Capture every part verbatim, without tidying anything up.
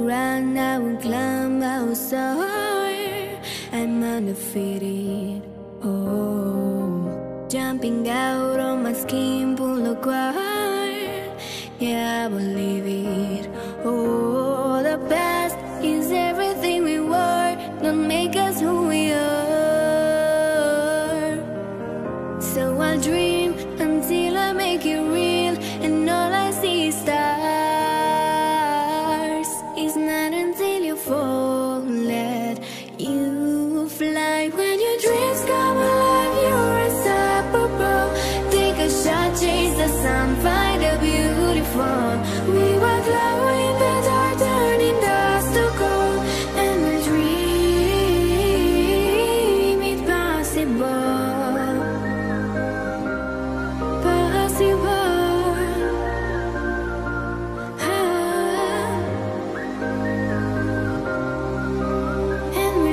run, I will climb, I will soar. I'm undefeated. Oh, jumping out on my skin, pull a cord. Yeah, I believe it. Oh, the past is everything we were. Don't make us who we are. So I'll dream until I make it real, and all I see is stars. It's not until you fall that you fly. When your dreams come alive, you're unstoppable. Take a shot, chase the sun, find the beautiful. We were glowing, but are turning dust to gold. And we dream it possible, possible. Ah. And we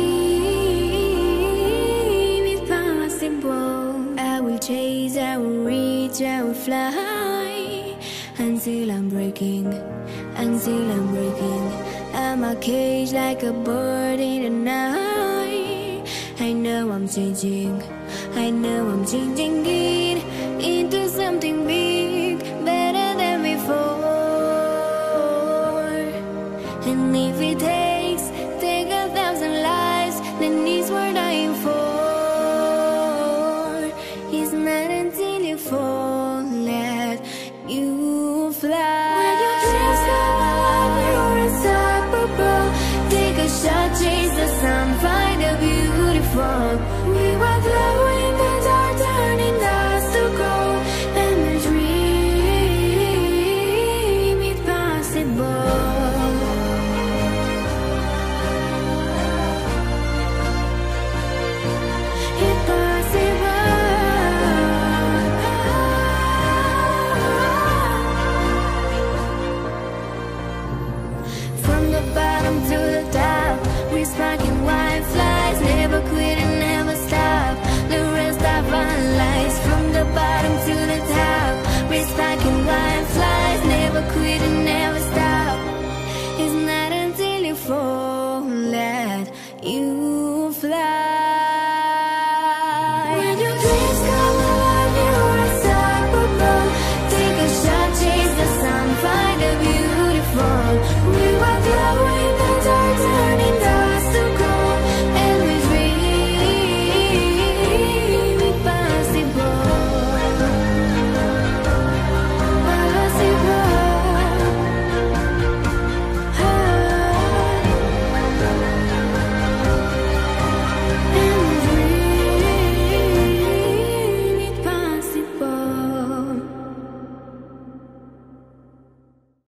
dream it possible. I will chase, I will reach, I will fly until I'm breaking, until I'm breaking. I'm a cage like a bird in the night. I know I'm changing, I know I'm changing it into something big.